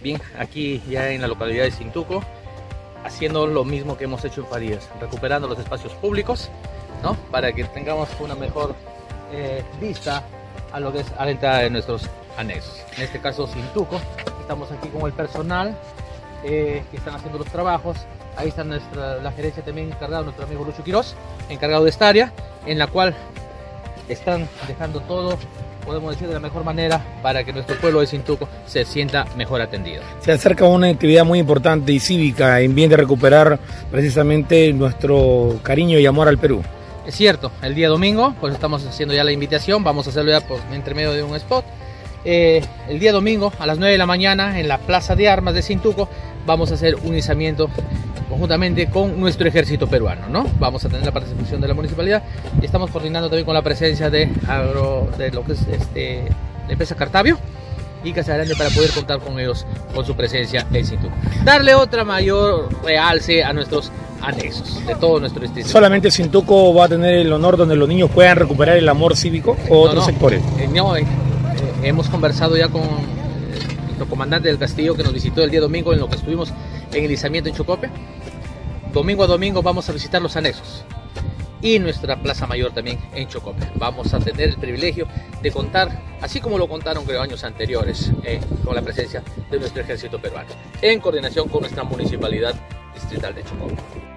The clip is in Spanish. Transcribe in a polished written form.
Bien, aquí ya en la localidad de Cintuco, haciendo lo mismo que hemos hecho en Farías, recuperando los espacios públicos, ¿no? Para que tengamos una mejor vista a lo que es a la entrada de nuestros anexos. En este caso Cintuco, estamos aquí con el personal que están haciendo los trabajos. Ahí está la gerencia también encargada, nuestro amigo Lucho Quiroz, encargado de esta área, en la cual están dejando todo, podemos decir, de la mejor manera para que nuestro pueblo de Cintuco se sienta mejor atendido. Se acerca una actividad muy importante y cívica en bien de recuperar precisamente nuestro cariño y amor al Perú. Es cierto, el día domingo, pues estamos haciendo ya la invitación, vamos a hacerlo ya por entre medio de un spot. El día domingo a las 9 de la mañana en la Plaza de Armas de Cintuco vamos a hacer un izamiento conjuntamente con nuestro ejército peruano, ¿no? Vamos a tener la participación de la municipalidad y estamos coordinando también con la presencia de lo que es la empresa Cartavio y Casa Grande para poder contar con ellos, con su presencia en Cintuco. Darle otra mayor realce a nuestros anexos de todo nuestro distrito. ¿Solamente Cintuco va a tener el honor donde los niños puedan recuperar el amor cívico o otros sectores? Hemos conversado ya con nuestro comandante del castillo que nos visitó el día domingo en lo que estuvimos en el izamiento en Chocope. Domingo a domingo vamos a visitar los anexos y nuestra plaza mayor también en Chocope. Vamos a tener el privilegio de contar, así como lo contaron creo años anteriores, con la presencia de nuestro ejército peruano, en coordinación con nuestra municipalidad distrital de Chocope.